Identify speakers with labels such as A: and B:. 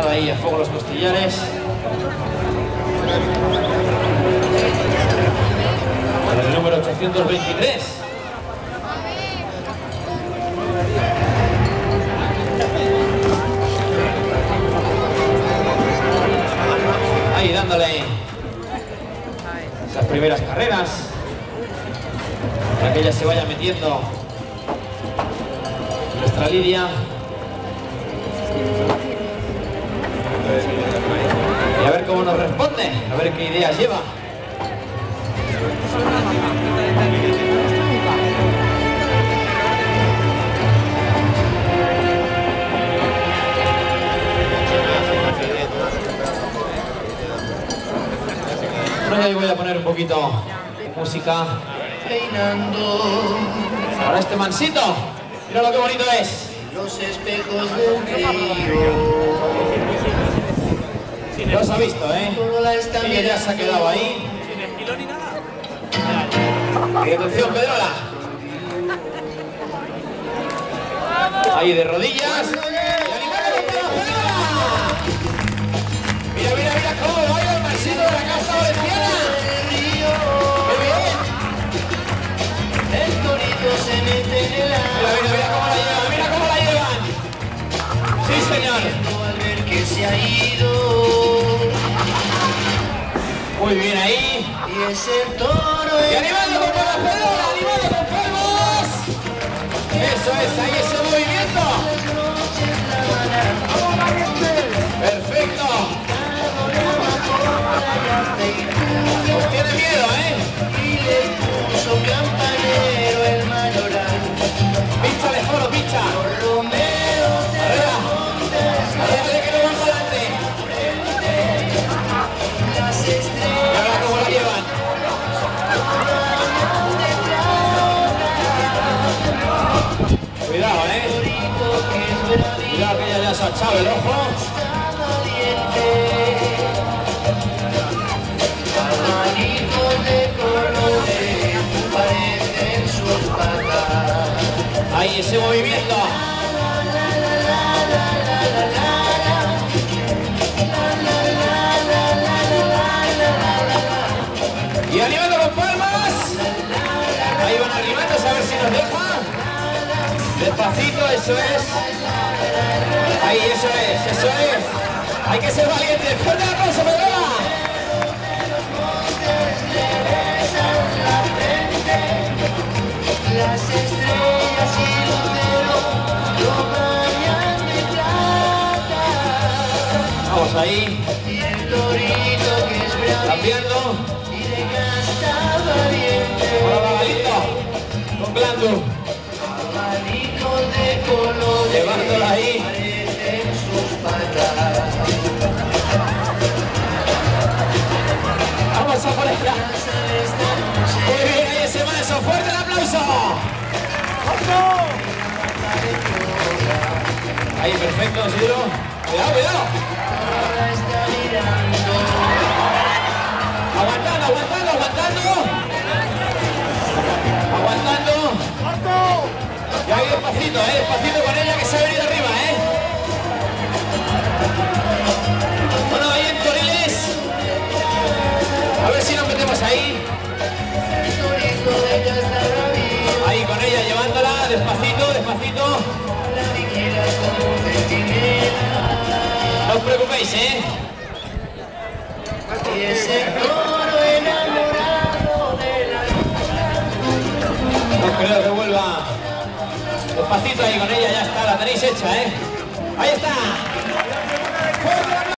A: dándole ahí a fuego los costillares. Con el número 823. Ahí dándole esas primeras carreras para que ella se vaya metiendo nuestra Lidia. Y a ver cómo nos responde, a ver qué ideas lleva. Bueno, ahí voy a poner un poquito de música. Para este mansito. Mira lo que bonito es.
B: Los espejos del río.
A: Ya os ha visto, ¿eh? Y ya se ha quedado ahí.
C: Sin esquilo ni nada.
A: Y atención, Pedrola. Ahí de rodillas. Y animando con toda la Pedrola. Mira, mira, mira cómo baila el mansito de la Casa Valenciana. ¡Qué bien!
B: El torito se mete en el agua.
A: Mira, mira, mira cómo la llevan, mira cómo la llevan. Sí, señor.
B: Al ver que se ha ido.
A: Muy bien ahí.
B: Y ese toro.
A: Y animando con toda la Pedrola, animando con palmas. Eso es, ahí ese movimiento. Perfecto. Pues tiene miedo, ¿eh?
B: Y le puso campanero el mayoral.
A: Píchale, Joro, picha.
B: Romeo de
A: Arriba. Arriba, que no van para adelante.
B: las
A: Y
B: estrellas.
A: ahora cómo la llevan. Cuidado, ¿eh? Cuidado que ella ya se ha echado el ojo.
B: Abanicos de colores parecen sus patas.
A: Ahí ese movimiento. Y animando con palmas. Ahí van animando a ver si nos deja. Despacito, eso es. Ahí, eso es, eso es. Hay que ser valiente. Fuerte el aplauso, Pedrola.
B: Las estrellas y luceros lo bañan de plata.
A: Vamos ahí.
B: Y el torito que es bravo
A: Cambiando.
B: y de casta valiente.
A: Ahora va Galito. Con Glandu.
B: Abanicos de colores
A: Llevándola ahí.
B: parecen sus patas.
A: Vamos a por ella. Muy bien, ahí ese manso. Fuerte el aplauso. Ahí, perfecto, Isidro. Cuidado, cuidado. Aguantando, aguantando, aguantando. Aguantando. Y ahí despacito, despacito con ella que se ha venido arriba, Bueno, ahí en Toriles. A ver si nos metemos ahí. Ahí con ella llevándola, despacito, despacito. No os preocupéis,
B: Y ese toro enamorado de la
A: No creo que vuelva. Despacito ahí con ella, ya está, la tenéis hecha, Ahí está.